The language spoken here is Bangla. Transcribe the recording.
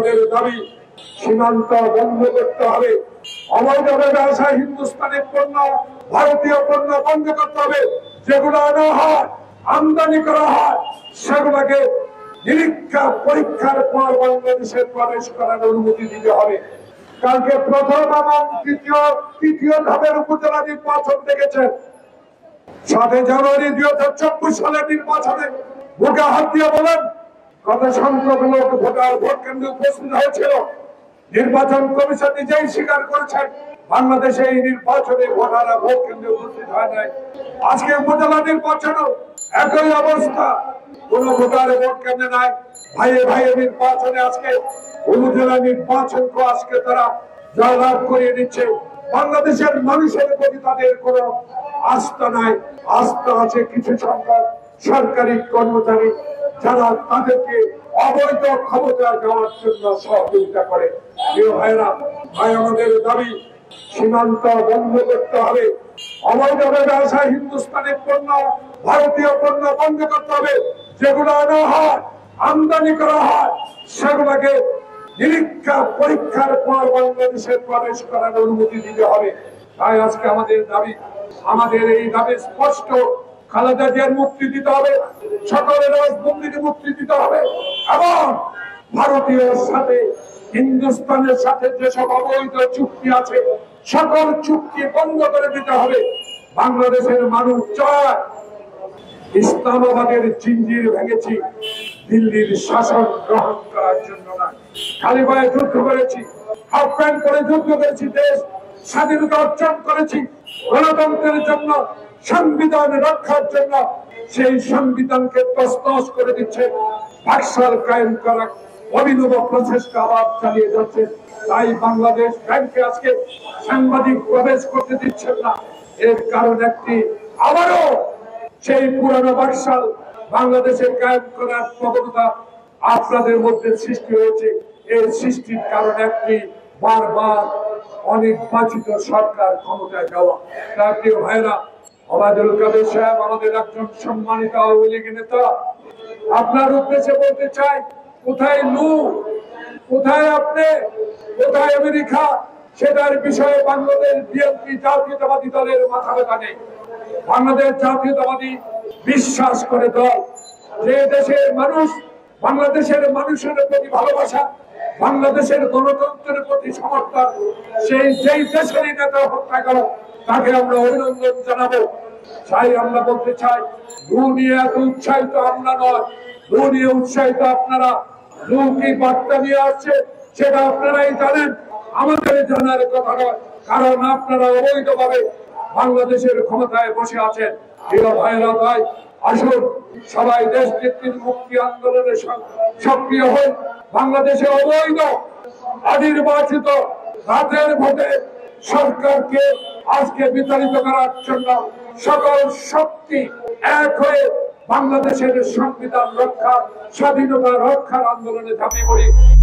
আমাদের দাবি সীমান্ত বন্ধ করতে হবে। অবৈধভাবে আসা হিন্দুস্তানি পণ্য, ভারতীয় পণ্য বন্ধ করতে হবে। যেগুলো আনা হয়, আমদানি করা হয়, সেগুলোকে নিরীক্ষা পরীক্ষার পর বাংলাদেশে প্রবেশ করার অনুমতি দিতে হবে। কালকে প্রথম এবং তৃতীয় ধাপের উপজেলা নির্বাচন দেখেছেন। 7 জানুয়ারি 2024 সালের নির্বাচনে বুকে হাত দিয়ে বলেন কত সংখ্যক লোক ভোট কেন্দ্রে উপস্থিত হয়েছিল। নির্বাচন কমিশন নিজেই স্বীকার করেছেন বাংলাদেশে এই নির্বাচনে ভোটাররা ভোট কেন্দ্রে উপস্থিত হয় নাই। আজকে উপজেলা নির্বাচনও একই অবস্থা, কোন ভোটারে ভোট কেন্দ্রে নাই। ভাইয়ে ভাইয়ে নির্বাচনে আজকে উপজেলা নির্বাচনকে আজকে তারা জয়লাভ করিয়ে দিচ্ছে। বাংলাদেশের মানুষের প্রতি তাদের কোন আস্থা নাই। আস্থা আছে কিছু সংখ্যক সরকারি কর্মচারী, যারা তাদেরকে অবৈধ ক্ষমতা দেওয়ার জন্য সহযোগিতা করে। প্রিয় ভাইরা, ভাই আমাদের দাবি সীমান্ত বন্ধ করতে হবে। অবৈধভাবে আসা হিন্দুস্তানি পণ্য, ভারতীয় পণ্য বন্ধ করতে হবে। যেগুলো আনা হয়, আমদানি করা হয়, সেগুলোকে নিরীক্ষা পরীক্ষার পর বাংলাদেশে প্রবেশ করার অনুমতি দিতে হবে। তাই আজকে আমাদের দাবি, আমাদের এই দাবি স্পষ্ট। খালেদা জিয়ার মুক্তি দিতে হবে, সকলের রাজবন্দীকে মুক্তি দিতে হবে এবং ভারতীয় সাথে হিন্দুস্তানের সাথে যেসব অবৈধ চুক্তি আছে সকল চুক্তি বন্ধ করে দিতে হবে। বাংলাদেশের মানুষ চায় ইসলামাবাদের জিঞ্জির ভেঙেছি দিল্লির শাসন গ্রহণ করার জন্য না। খালি পায়ে যুদ্ধ করেছি, হাফ প্যান্ট করে যুদ্ধ করেছি, দেশ স্বাধীনতা অর্জন করেছি গণতন্ত্রের জন্য, সংবিধান রক্ষার জন্য। সেই সংবিধানকে তছনছ করে দিচ্ছে, বাকশাল কায়েম করার অভিনব প্রচেষ্টা আবার চালিয়ে যাচ্ছে। তাই বাংলাদেশ ব্যাংকে আজকে সাংবাদিক প্রবেশ করতে দিচ্ছেন না। এর কারণ একটি, আবারও সেই পুরানো বাকশাল বাংলাদেশে কায়েম করার প্রবণতা আপনাদের মধ্যে সৃষ্টি হয়েছে। এই সৃষ্টির কারণ একটি, বারবার অনির্বাচিত সরকার ক্ষমতায় যাওয়া। তার প্রিয় ভাইরা, ওবায়দুল কাদের সাহেব আমাদের একজন সম্মানিত আওয়ামী লীগ নেতা। আপনার উদ্দেশ্যে বলতে চাই, কোথায় লু, কোথায় আপনি, কোথায় আমেরিকা, সেটার বিষয়ে বাংলাদেশ বিএনপি জাতীয়তাবাদী দলের মাথা ব্যথা নেই। বাংলাদেশ জাতীয়তাবাদী বিশ্বাস করে দল, যে দেশের মানুষ, বাংলাদেশের মানুষের প্রতি ভালোবাসা, বাংলাদেশের গণতন্ত্রের প্রতি সমর্থন, যেই দেশেরই নেতা হত্যা করো তাকে আমরা অভিনন্দন জানাবো। তাই আমরা বলতে চাই, লু নিয়ে এত উৎসাহিত আমরা নয়, লু নিয়ে উৎসাহিত আপনারা। লু কি বার্তা নিয়ে আসছে সেটা আপনারাই জানেন, আমাদের জানার কথা নয়, কারণ আপনারা অবৈধভাবে বাংলাদেশের ক্ষমতায় বসে আছেন। প্রিয় ভাইরা, ভাই আসুন সবাই দেশ নেত্রীর মুক্তি আন্দোলনে সক্রিয় হন। বাংলাদেশে অবৈধ অনির্বাচিত রাতের ভোটে সরকারকে আজকে বিতাড়িত করার জন্য সকল শক্তি এক হয়ে বাংলাদেশের সংবিধান রক্ষা, স্বাধীনতা রক্ষার আন্দোলনে ঝাঁপিয়ে পড়ি।